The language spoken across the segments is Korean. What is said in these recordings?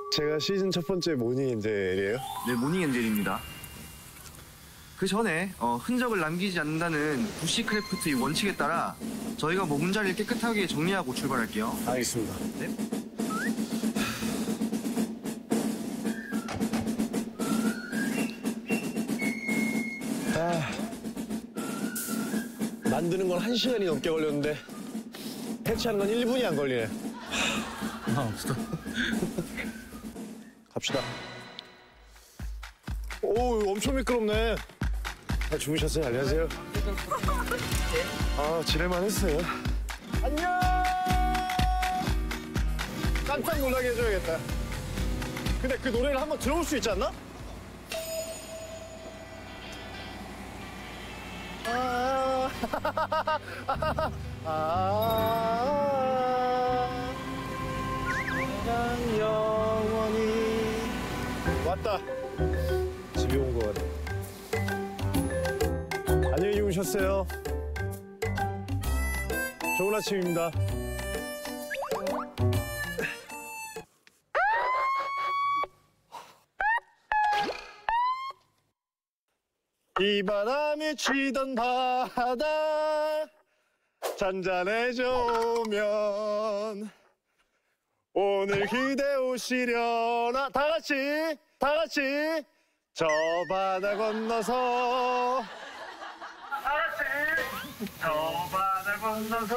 제가 시즌 첫 번째 모닝 엔젤이에요? 네, 모닝 엔젤입니다. 그 전에 흔적을 남기지 않는다는 부시크래프트의 원칙에 따라 저희가 머문 자리를 깨끗하게 정리하고 출발할게요. 알겠습니다. 네. 만드는 건 1시간이 넘게 걸렸는데 해체하는 건 1분이 안 걸리네. 없어. 갑시다. 오, 엄청 미끄럽네. 잘 주무셨어요? 안녕하세요. 아, 지낼만 했어요. 안녕! 깜짝 놀라게 해줘야겠다. 근데 그 노래를 한번 들어볼 수 있지 않나? 난 영원히 왔다. 집에 온 거 같아. 안녕히 주무셨어요. 좋은 아침입니다. 이 바람이 치던 바다 잔잔해져 오면 오늘 그대 오시려나 다 같이 저 바다 건너서 다 같이 저 바다 건너서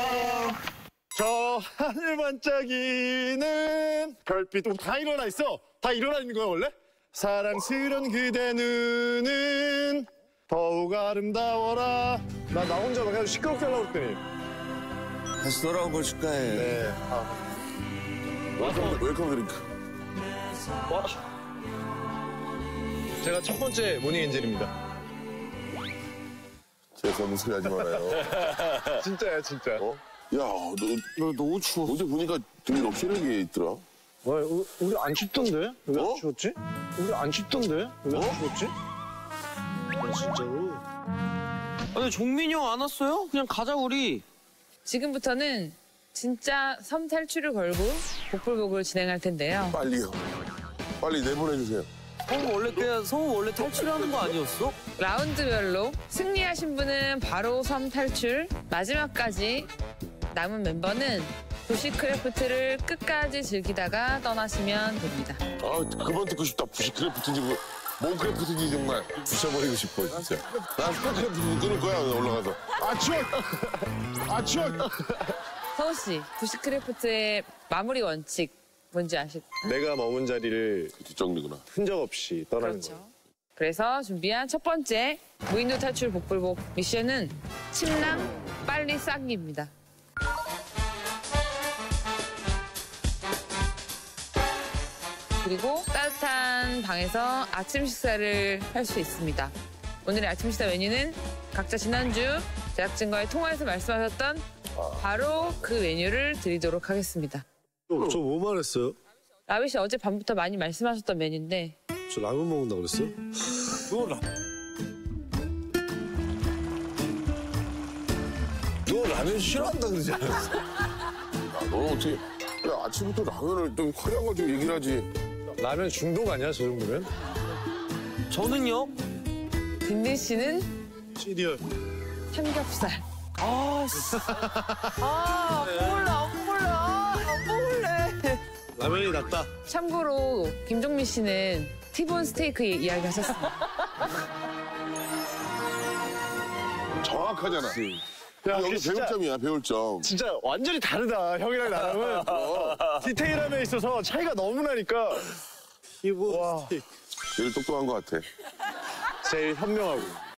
저 하늘 반짝이는 별빛 다 일어나 있어. 다 일어나 있는 거야 원래? 사랑스런 그대 눈은 더욱 아름다워라. 나 혼자 막 계속 시끄럽게 하려고 했더니. 다시 돌아온 걸 축하해. 네. 웰컴 드링크. 제가 첫 번째 모닝 엔젤입니다. 제 너무 소리 하지 말아요. 진짜야, 진짜. 어? 야, 너 너무 추워. 어제 보니까 등에 럭셔리하게 있더라. 와, 우리 안 춥던데? 왜 안 어? 추웠지? 우리 안 춥던데? 왜 안 추웠지? 야, 진짜로. 아니 종민이 형 안 왔어요? 그냥 가자 우리. 지금부터는 진짜 섬 탈출을 걸고 복불복을 진행할 텐데요. 빨리요. 빨리 내보내주세요. 성우 원래 탈출하는 거 아니었어? 라운드별로 승리하신 분은 바로 섬 탈출, 마지막까지 남은 멤버는 부시크래프트를 끝까지 즐기다가 떠나시면 됩니다. 아, 그만 듣고 싶다. 부시크래프트인지 몽크래프트인지 정말 부셔버리고 싶어, 진짜. 나 스파크래프트 끊을 거야, 올라가서. 아, 추워! 아, 추워! 서우 씨, 부시크래프트의 마무리 원칙 뭔지 아실까요? 내가 머문 자리를 뒷정리구나. 흔적 없이 떠나는 그렇죠. 거야. 그래서 준비한 첫 번째 무인도 탈출 복불복 미션은 침낭 빨리 싸기입니다. 그리고 따뜻한 방에서 아침 식사를 할 수 있습니다. 오늘의 아침 식사 메뉴는 각자 지난주 제작진과의 통화에서 말씀하셨던 바로 그 메뉴를 드리도록 하겠습니다. 저 뭐 말했어요? 라비 씨 어제 밤부터 많이 말씀하셨던 메뉴인데 저 라면 먹는다고 그랬어? 너 라면 싫어한다 그러지 않았어? 너 어떻게, 야, 아침부터 라면을 좀 화려한 걸 좀 얘기를 하지. 라면 중독 아니야, 저 정도면? 저는요? 딘딘 씨는 시리얼. 삼겹살. 안 먹을래. 라면이 낫다. 참고로 김종민 씨는 티본 스테이크 이야기 하셨습니다. 정확하잖아. 야, 여기 진짜, 배울 점이야, 배울 점. 진짜 완전히 다르다, 형이랑 나랑은. 디테일함에 있어서 차이가 너무 나니까. 얘를 똑똑한 것 같아. 제일 현명하고.